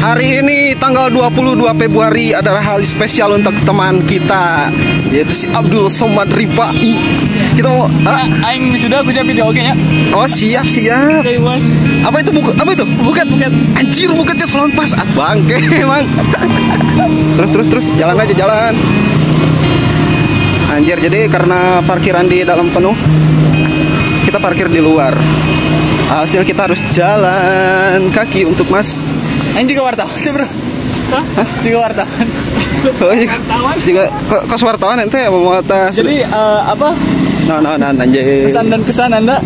Hari ini tanggal 22 Februari adalah hari spesial untuk teman kita, yaitu si Abdul Somad Ripai. Kita mau aing sudah aku siap video, oke ya? Oh, siap. Apa itu buket? Anjir, buketnya selon pas. Bangke emang. Terus jalan aja jalan. Anjir, jadi karena parkiran di dalam penuh, kita parkir di luar. Hasil kita harus jalan kaki untuk masuk. Ini juga wartawan, bro. Hah? Juga wartawan. Oh, juga kos wartawan ente mau atas. Jadi apa? Nah, anjir. Pesan dan kesan Anda?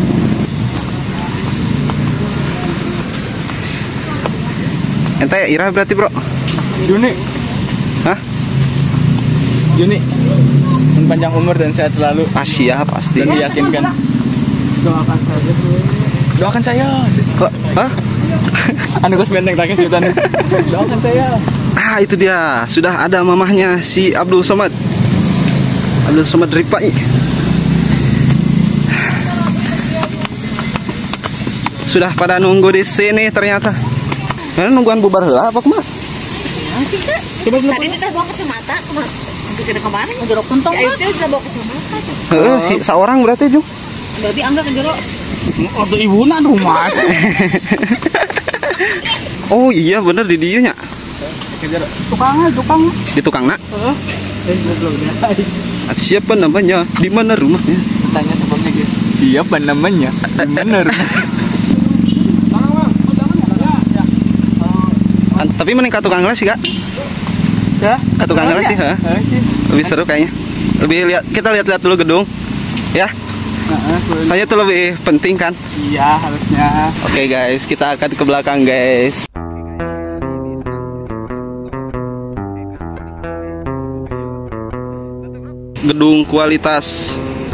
Ente Ira berarti, bro? Juni. Hah? Juni. Panjang umur dan sehat selalu. Siap pasti. Dan diyakinkan. Doakan saja. Doakan saya. Hah? Anu kos benteng tak kesulitan. Doakan saya. Itu dia. Sudah ada mamahnya si Abdul Somad. Abdul Somad Ripai. Sudah pada nunggu di sini ternyata. Karena nungguan bubar lah apa kemana? Masih Kak. Coba dulu. Tadi kita bawa kacamata kemana? Ke kemarin jeruk kentong. Ya itu kita bawa kacamata. Seorang berarti Jung. Berarti angga ke jeruk. Ordo ibuna rumah. Oh iya bener di dia nya. Tukang. Di tukang nak. Siapa namanya? Di mana rumahnya? Tanya sebelumnya guys. Siapa namanya? Di mana rumahnya? Tapi mending ke tukang les sih, Kak. Ya? Ke tukang les sih, ha? Lebih seru kayaknya. Kita lihat dulu gedung. Ya. Soalnya itu lebih penting kan? Iya, harusnya. Oke guys, kita akan ke belakang guys. Gedung kualitas.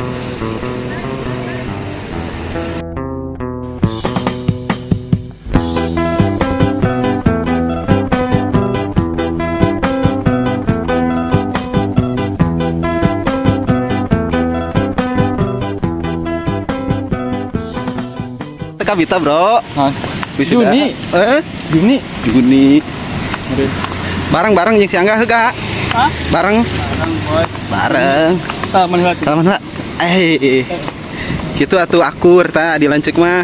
Kabita bro. Juni. Juni. Bareng jeung si Angga heuga. Hah? Bareng. Bareng. Salaman heula. Kitu atuh akur tah di lanceuk mah.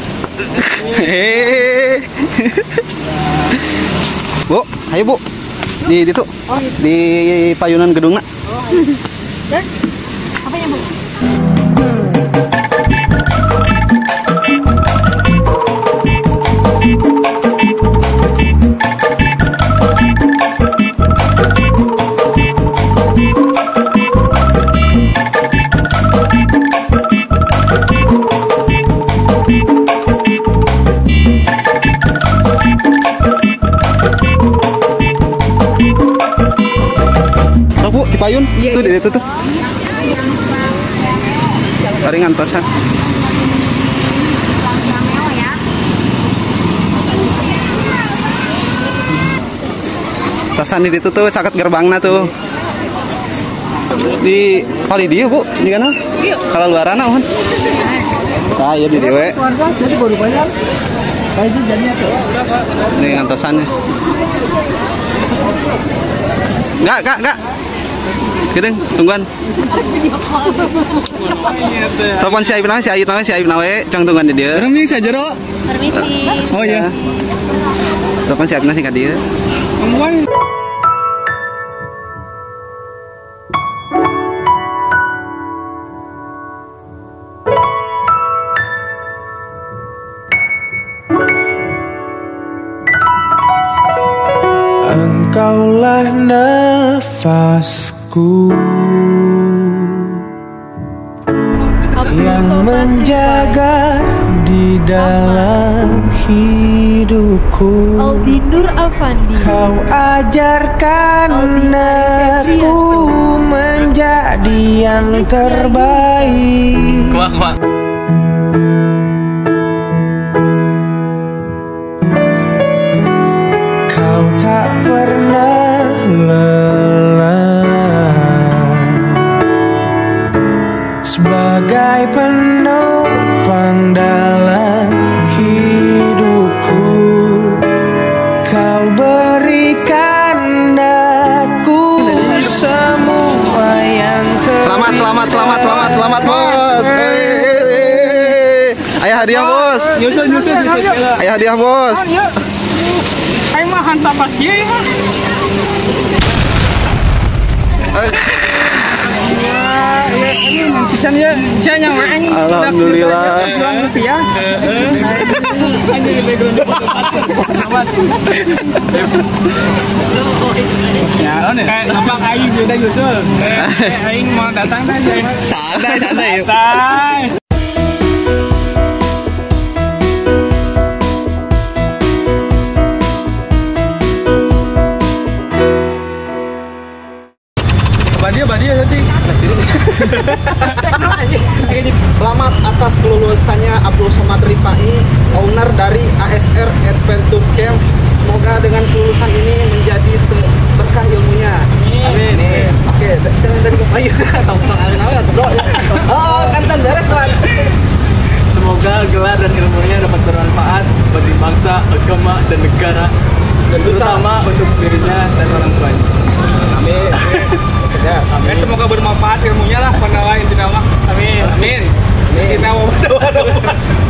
Bu, ayo Bu. Di ditu. Di payunan gedungna. Apanya Bu? Payun itu di situ tuh. Mari ngantosan. Tasan di situ tuh caket gerbangna tuh. Di pali dia Bu, di kana? Kalau luarana mohon. Tah ya di dewe. Ini ngantosannya. Enggak. Gedeng, tungguan. Telepon si Aib nawe, cang tungguan di dia. Permisi saja, Ro. Permisi. Oh iya. Telepon si Aib sih ka dia. Engkaulah nafasku yang menjaga di dalam hidupku. Aldinur Afandi. Kau ajarkan aku menjadi yang terbaik. Kuat. Kau tak pernah lelah sebagai penopang dalam hidupku. Kau Ayah hadiah bos. Nyusul. Ayah hadiah bos. Aing mah hantar pas kieu mah. Ini pisan ya, janya aing. Alhamdulillah. Rupiah. Ya, kayak gampang aing udah nyusul. Aing mau datang aja. Santai. Badia nanti. Selamat atas kelulusannya Abdul Somad Rifai, owner dari ASR Adventure Camp. Semoga dengan kelulusan ini menjadi berkah ilmunya. Amin. Oke, sekarang dari Bapak Ayu. Tahu kenal bro. Oh, kan beres, Wan. Semoga gelar dan ilmunya dapat bermanfaat bagi bangsa, agama, dan negara, dan terutama untuk dirinya dan orang tuanya. Amin. Ya, Semoga bermanfaat ilmunya lah, pada lain tidak. Amin. Kita mau